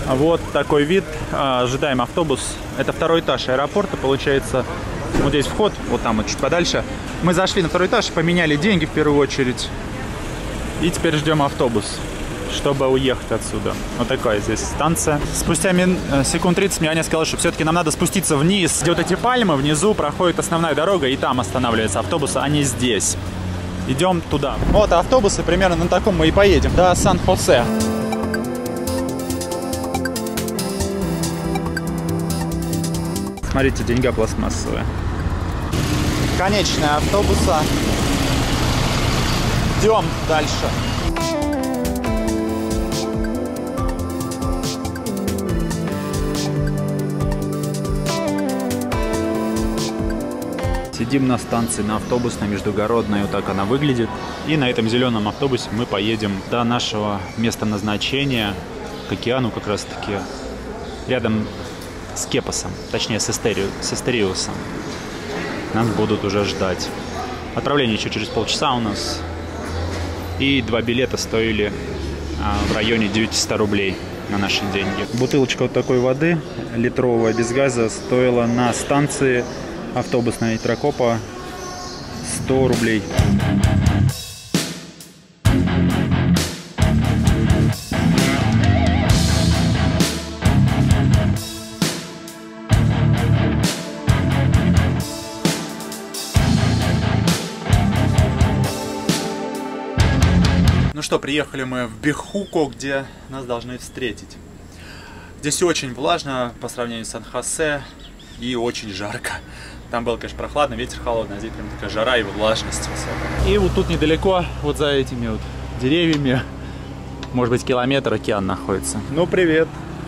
Вот такой вид. Ожидаем автобус. Это второй этаж аэропорта, получается. Вот здесь вход, вот там вот чуть подальше. Мы зашли на второй этаж, поменяли деньги в первую очередь. И теперь ждем автобус, чтобы уехать отсюда. Вот такая здесь станция. Спустя секунд 30 мне Аня сказала, что все-таки нам надо спуститься вниз. Где вот эти пальмы, внизу проходит основная дорога, и там останавливается автобус, а не здесь. Идем туда. Вот автобусы, примерно на таком мы и поедем до Сан-Хосе. Смотрите, деньга пластмассовая. Конечная автобуса. Идем дальше. Сидим на станции, на автобусной, междугородной, вот так она выглядит. И на этом зеленом автобусе мы поедем до нашего места назначения, к океану как раз таки, рядом с Кепосом, точнее с Эстериусом. Нас будут уже ждать. Отправление еще через полчаса у нас. И 2 билета стоили в районе 900 рублей на наши деньги. Бутылочка вот такой воды, литровая, без газа, стоила на станции автобусная Итракопа 100 рублей. Ну что, приехали мы в Бехуко, где нас должны встретить. Здесь очень влажно по сравнению с Сан-Хосе и очень жарко. Там было, конечно, прохладно, ветер холодный, а здесь прям такая жара и влажность высокая. И вот тут недалеко, вот за этими вот деревьями, может быть, километр, океан находится. Ну, привет!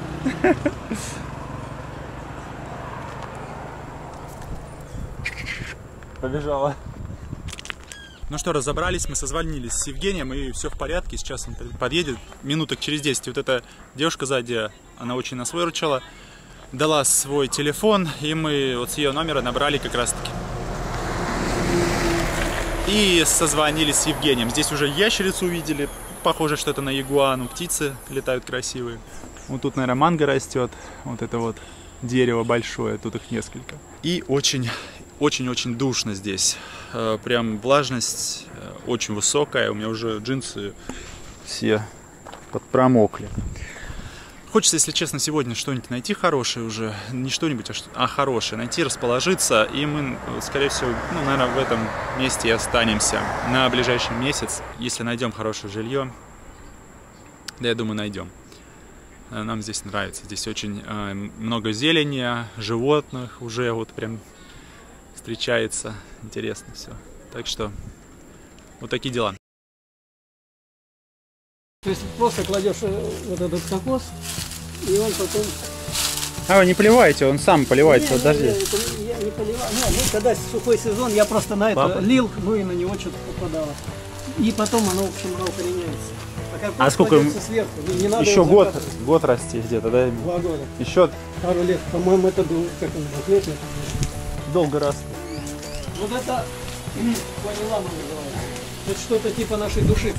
Побежала. Ну что, разобрались, мы созвонились с Евгением, и все в порядке. Сейчас он подъедет минуток через 10. Вот эта девушка сзади, она очень нас выручила. Дала свой телефон, и мы вот с ее номера набрали как раз таки. И созвонились с Евгением. Здесь уже ящерицу увидели. Похоже, что это на ягуану. Птицы летают красивые. Вот тут, наверное, манго растет. Вот это вот дерево большое. Тут их несколько. И очень-очень душно здесь. Прям влажность очень высокая. У меня уже джинсы все подпромокли. Хочется, если честно, сегодня что-нибудь найти хорошее уже, не что-нибудь, а хорошее, найти, расположиться, и мы, скорее всего, ну, наверное, в этом месте и останемся на ближайший месяц, если найдем хорошее жилье. Да, я думаю, найдем. Нам здесь нравится, здесь очень много зелени, животных уже вот прям встречается, интересно все. Так что вот такие дела. То есть просто кладешь вот этот кокос, и он потом... А вы не поливаете, он сам поливается, вот дождь. Я не поливаю. Ну, когда сухой сезон, я просто на это лил, ну и на него что-то попадало. И потом оно, в общем, укореняется. А сколько? Сверху, не надо еще год расти где-то, да? 2 года. Еще пару лет. По-моему, это был, как он, 2 лет. Долго растет. Вот это ванилама называется. Это что-то типа нашей души.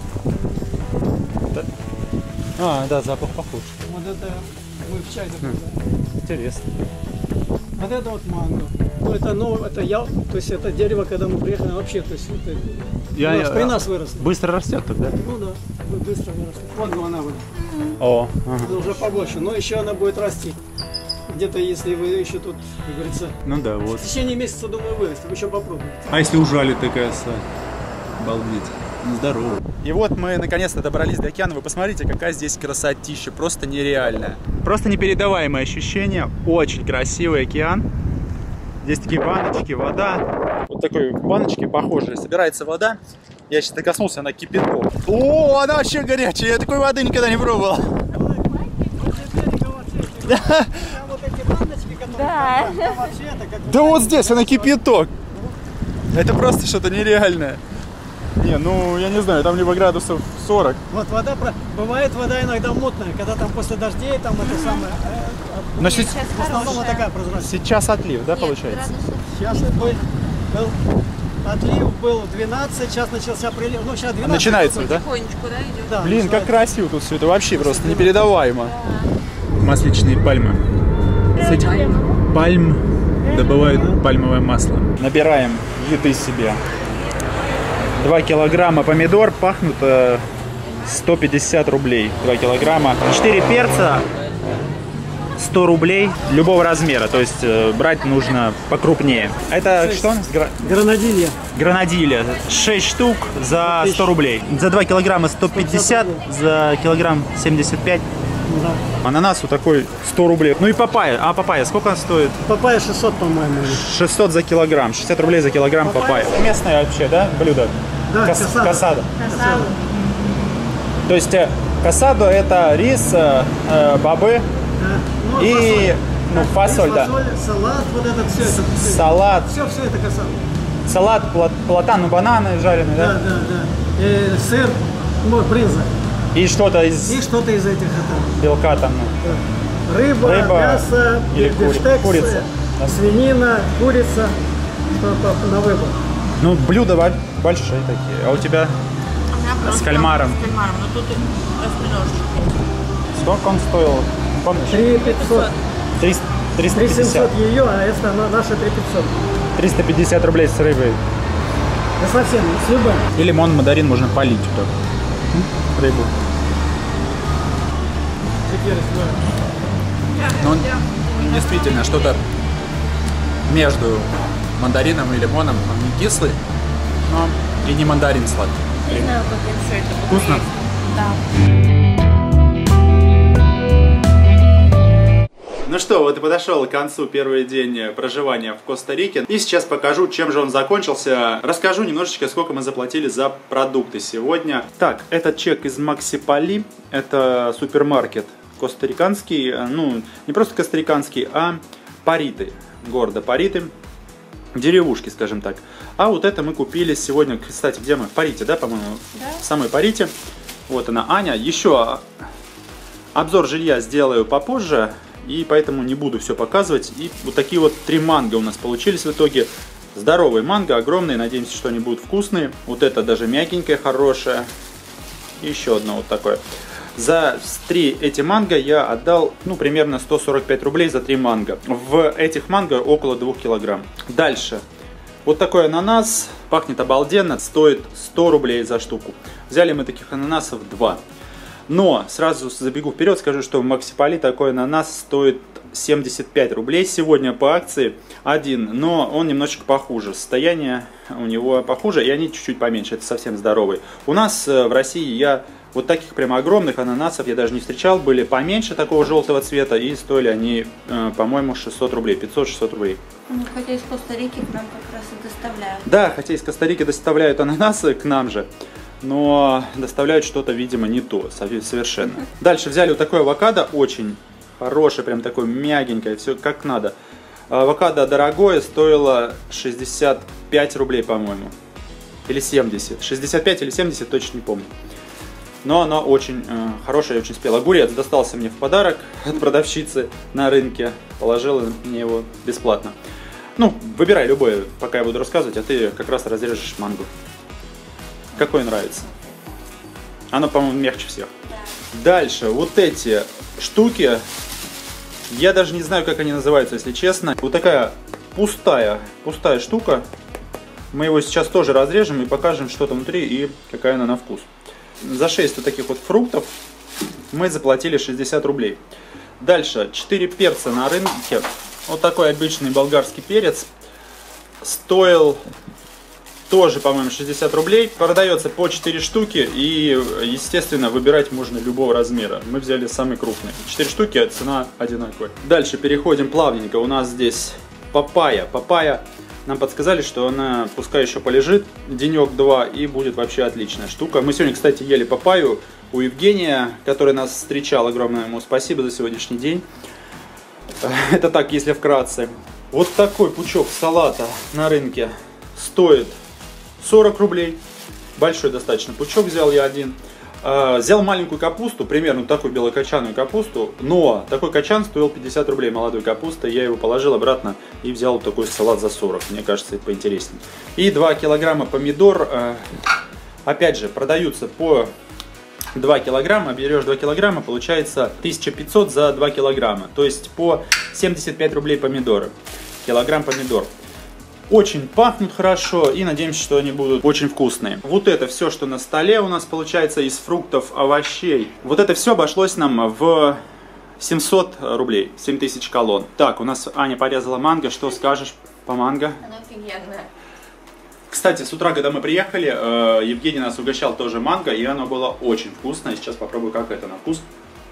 А, да, запах похож. Вот это мы в чай добавляем. Интересно. Вот это вот манго. Ну это то есть это дерево, когда мы приехали вообще, то есть это при нас выросло. Быстро растет тогда? Ну да, быстро вырастет. Вот она вот. О, ага. Уже побольше, но еще она будет расти. Где-то, если вы еще тут, как говорится, ну да, вот. В течение месяца, думаю, вырастет. Еще попробуйте. А если ужалит такая обалдеть. Здорово. И вот мы наконец-то добрались до океана. Вы посмотрите, какая здесь красотища. Просто нереальная. Просто непередаваемое ощущение. Очень красивый океан. Здесь такие баночки, вода. Вот такой в баночке похожей. Собирается вода. Я сейчас докоснулся, она кипятком. О, она вообще горячая. Я такой воды никогда не пробовал. Да вот здесь она кипяток. Это просто что-то нереальное. Не, ну я не знаю, там либо градусов 40. Вот вода, бывает вода иногда мутная, когда там после дождей там это самое. Но в основном вот такая прозрачная. Сейчас отлив, да, получается? Сейчас был отлив был 12, сейчас начался прилив. Ну, сейчас 12. Начинается, да? Потихонечку, да, идет? Да, блин, как красиво тут все это, вообще просто непередаваемо. Да. масличные пальмы. С этих пальм добывают пальмовое масло. Набираем еды себе. 2 килограмма помидор, пахнут 150 рублей. 2 килограмма. 4 перца, 100 рублей любого размера. То есть брать нужно покрупнее. Это 6. Что у нас? Гранадилья. Гранадилья. 6 штук за 100 рублей. За 2 килограмма 150, за килограмм 75. Да. Ананас вот такой 100 рублей. Ну и папайя. А папайя сколько она стоит? Папайя 600, по-моему. 600 за килограмм. 60 рублей за килограмм папайя. Местное вообще, да, блюдо? Да, касадо. То есть касадо это рис, бобы и фасоль, да. Салат, вот это все. Салат. Все это касадо. Салат, платан, бананы жареные, да? Да. И сыр, брынза. И что-то из... этих белка там. Да. Рыба, мясо, или курица, свинина, курица, на выбор. Ну, блюда большие такие. А у тебя с кальмаром? С кальмаром, но тут распределёшь. Сколько он стоил? Помнишь? 3500. 350. 3700 ее, а это наша 3500. 350 рублей с рыбой. Да совсем, с любым. И лимон, мандарин можно полить туда. Рыбу. Ну, действительно, что-то между мандарином и лимоном. Он не кислый, но и не мандарин сладкий. Не знаю, как все это будет. Вкусно? Да. Ну что, вот и подошел к концу первый день проживания в Коста-Рике. И сейчас покажу, чем же он закончился. Расскажу немножечко, сколько мы заплатили за продукты сегодня. Так, это чек из Максиполи. Это супермаркет костариканский. Ну, не просто костариканский, а Париты. Города Париты. Деревушки, скажем так. А вот это мы купили сегодня, кстати, где мы? В Парите, да, по-моему? Да. В самой Парите. Вот она, Аня. Еще обзор жилья сделаю попозже. И поэтому не буду все показывать. И вот такие вот 3 манго у нас получились в итоге. Здоровые манго, огромные. Надеемся, что они будут вкусные. Вот это даже мягенькое, хорошее. И еще одно вот такое. За 3 эти манго я отдал, ну, примерно 145 рублей за 3 манго. В этих манго около 2 килограмм. Дальше. Вот такой ананас. Пахнет обалденно. Стоит 100 рублей за штуку. Взяли мы таких ананасов 2. Но сразу забегу вперед, скажу, что в Максиполи такой ананас стоит 75 рублей сегодня по акции один, но он немножечко похуже. Состояние у него похуже, и они чуть-чуть поменьше, это совсем здоровые. У нас в России я вот таких прям огромных ананасов я даже не встречал, были поменьше такого желтого цвета, и стоили они, по-моему, 600 рублей, 500-600 рублей. Ну, хотя из Коста-Рики к нам как раз и доставляют. Да, хотя из Коста-Рики доставляют ананасы к нам же. Но доставляют что-то, видимо, не то, совершенно. Дальше взяли вот такой авокадо, очень хороший, прям такой мягенькое, все как надо. Авокадо дорогое, стоило 65 рублей, по-моему. Или 70. 65 или 70, точно не помню. Но оно очень хорошее и очень спелое. Огурец достался мне в подарок от продавщицы на рынке. Положила мне его бесплатно. Ну, выбирай любой, пока я буду рассказывать, а ты как раз разрежешь манго. Какой нравится? Оно, по-моему, мягче всех. Дальше, вот эти штуки, я даже не знаю, как они называются, если честно. Вот такая пустая штука. Мы его сейчас тоже разрежем и покажем, что там внутри и какая она на вкус. За 6 вот таких вот фруктов мы заплатили 60 рублей. Дальше, 4 перца на рынке. Вот такой обычный болгарский перец. Стоил... тоже, по-моему, 60 рублей. Продается по 4 штуки. И, естественно, выбирать можно любого размера. Мы взяли самый крупный. 4 штуки, а цена одинаковая. Дальше переходим плавненько. У нас здесь папайя. Папайя. Нам подсказали, что она пускай еще полежит денек-два и будет вообще отличная штука. Мы сегодня, кстати, ели папайю у Евгения, который нас встречал. Огромное ему спасибо за сегодняшний день. Это так, если вкратце. Вот такой пучок салата на рынке стоит 40 рублей. Большой достаточно пучок взял я один. Взял маленькую капусту, примерно такую белокочанную капусту. Но такой качан стоил 50 рублей молодой капусты. Я его положил обратно и взял вот такой салат за 40. Мне кажется, это поинтереснее. И 2 килограмма помидор. Опять же, продаются по 2 килограмма, берешь 2 килограмма, получается 1500 за 2 килограмма. То есть по 75 рублей помидоры. Килограмм помидор. Очень пахнут хорошо и надеемся, что они будут очень вкусные. Вот это все, что на столе у нас получается из фруктов, овощей. Вот это все обошлось нам в 700 рублей, 7000 колонн. Так, у нас Аня порезала манго. Что скажешь по манго? Она офигенная. Кстати, с утра, когда мы приехали, Евгений нас угощал тоже манго, и оно было очень вкусное. Сейчас попробую, как это на вкус.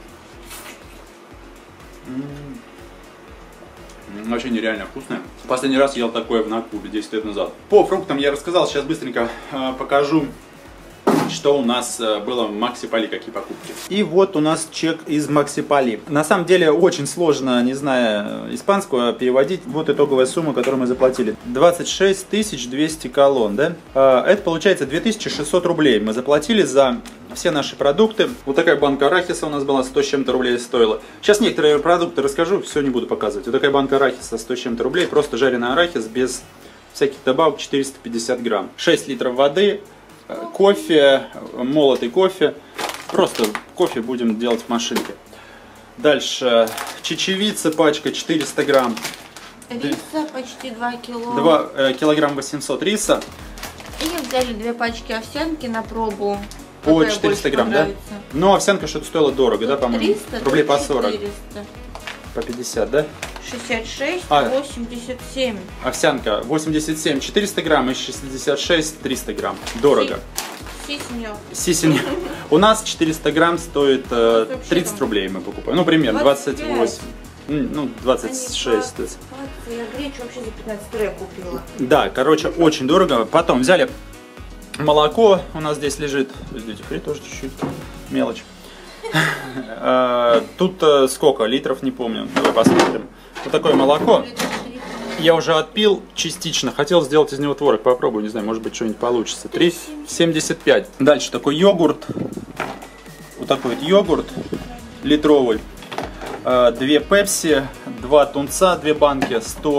Вообще нереально вкусное. Последний раз ел такое в Накубе 10 лет назад. По фруктам я рассказал, сейчас быстренько покажу, что у нас было в Макси Поли, какие покупки. И вот у нас чек из Макси Поли. На самом деле очень сложно, не зная испанского, переводить. Вот итоговая сумма, которую мы заплатили. 26 200 колонн, да? Это получается 2600 рублей мы заплатили за все наши продукты. Вот такая банка арахиса у нас была, 100 с чем-то рублей стоила. Сейчас некоторые продукты расскажу, все не буду показывать. Вот такая банка арахиса 100 с чем-то рублей, просто жареный арахис без всяких добавок, 450 грамм. 6 литров воды. Кофе, молотый кофе. Просто кофе будем делать в машинке. Дальше чечевица, пачка 400 грамм. Риса почти 2 кило. 2 килограмм 800 риса. И взяли 2 пачки овсянки на пробу. По Какая 400 грамм, понравится? да? Но овсянка что-то стоила дорого, да, по-моему? 300, рублей по 40. 400. По 50, да? 66, А. 87. Овсянка 87, 400 грамм и 66, 300 грамм. Дорого. Сиснёв. Сисень. У нас 400 грамм стоит 30 рублей мы покупаем. Ну, примерно 28. Ну, 26. Я гречу вообще за 15 рублей купила. Да, короче, очень дорого. Потом взяли молоко. У нас здесь лежит. Здесь тоже чуть-чуть. Мелочь. Тут сколько литров, не помню. Давай посмотрим. Вот такое молоко. Я уже отпил частично. Хотел сделать из него творог. Попробую, не знаю, может быть, что-нибудь получится. 3,75. Дальше такой йогурт. Вот такой вот йогурт литровый. 2 пепси, 2 тунца, 2 банки,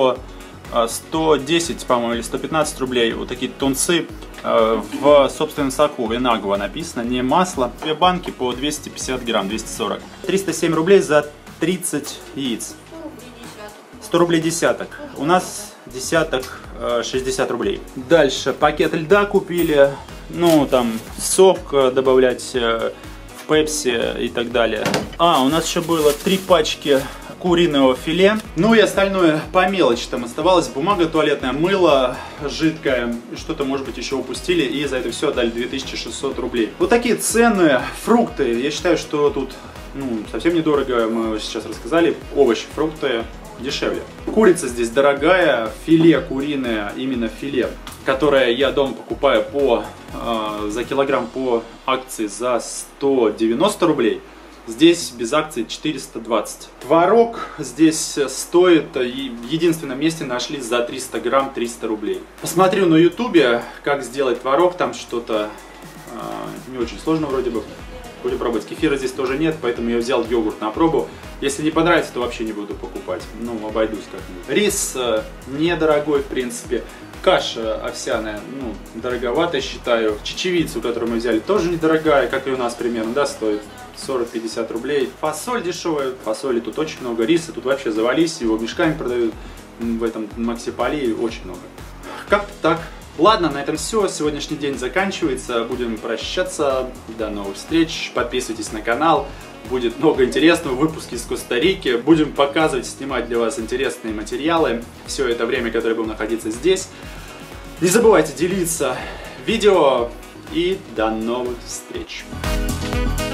110, по-моему, или 115 рублей. Вот такие тунцы в собственном соку, винагва написано, не масло. 2 банки по 250 грамм, 240. 307 рублей за 30 яиц. 100 рублей десяток. У нас десяток 60 рублей. Дальше пакет льда купили. Ну, там сок добавлять в пепси и так далее. У нас еще было 3 пачки куриного филе. Ну и остальное по мелочи там оставалось. Бумага туалетная, мыло жидкое. Что-то, может быть, еще упустили. И за это все отдали 2600 рублей. Вот такие цены. Фрукты. Я считаю, что тут совсем недорого. Мы сейчас рассказали. Овощи, фрукты дешевле. Курица здесь дорогая. Филе куриное, именно филе, которое я дома покупаю за килограмм по акции за 190 рублей. Здесь без акции 420. Творог здесь стоит, в единственном месте нашли за 300 грамм 300 рублей. Посмотрю на ютубе, как сделать творог, там что-то не очень сложно вроде бы. Будем пробовать. Кефира здесь тоже нет, поэтому я взял йогурт на пробу. Если не понравится, то вообще не буду покупать. Ну, обойдусь как-нибудь. Рис недорогой, в принципе. Каша овсяная, дороговато считаю. Чечевицу, которую мы взяли, тоже недорогая, как и у нас примерно, да, стоит 40-50 рублей. Фасоль дешевая, фасоли тут очень много. Риса тут вообще завались, его мешками продают в этом Макси Поли, очень много. Как-то так. Ладно, на этом все. Сегодняшний день заканчивается. Будем прощаться. До новых встреч. Подписывайтесь на канал. Будет много интересного. Выпуски из Коста-Рики. Будем показывать, снимать для вас интересные материалы. Все это время, которое будем находиться здесь. Не забывайте делиться видео. И до новых встреч.